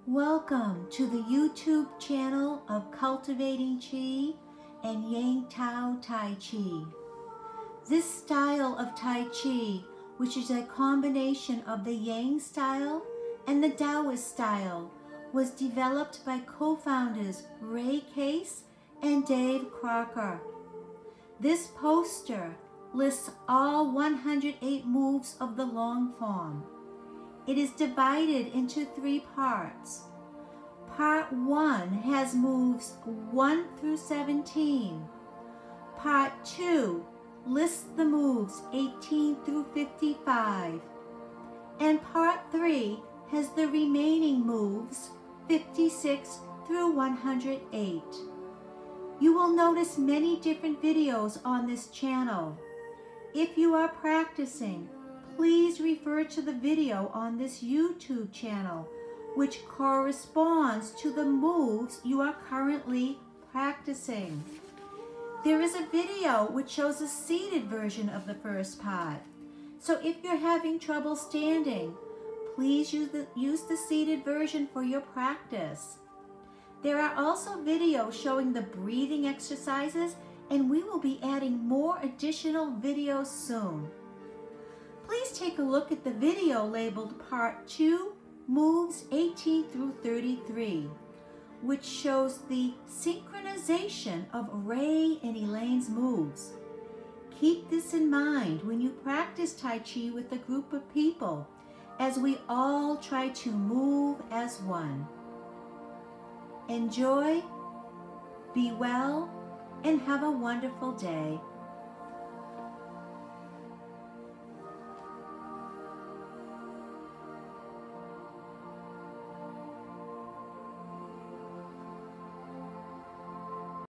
Welcome to the YouTube channel of Cultivating Qi and Yang Tao Tai Chi. This style of Tai Chi, which is a combination of the Yang style and the Taoist style, was developed by co-founders Ray Case and Dave Crocker. This poster lists all 108 moves of the long form. It is divided into 3 parts. Part 1 has moves 1 through 17. Part 2 lists the moves 18 through 55. And Part 3 has the remaining moves 56 through 108. You will notice many different videos on this channel. If you are practicing, please refer to the video on this YouTube channel, which corresponds to the moves you are currently practicing. There is a video which shows a seated version of the first part. So if you're having trouble standing, please use the seated version for your practice. There are also videos showing the breathing exercises, and we will be adding more additional videos soon. Please take a look at the video labeled Part 2, Moves 18 through 33, which shows the synchronization of Ray and Elaine's moves. Keep this in mind when you practice Tai Chi with a group of people, as we all try to move as one. Enjoy, be well, and have a wonderful day.